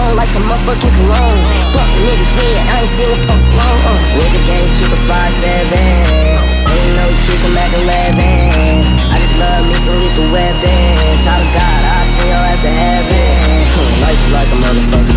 on like some motherfucking cologne. Fuck a nigga, yeah, I ain't seen it post alone. With the game, keep a 5'7". Ain't no kiss, I'm at 11. I just love me some lethal weapon. Child of God, I send your ass to heaven. Like you like a motherfucker.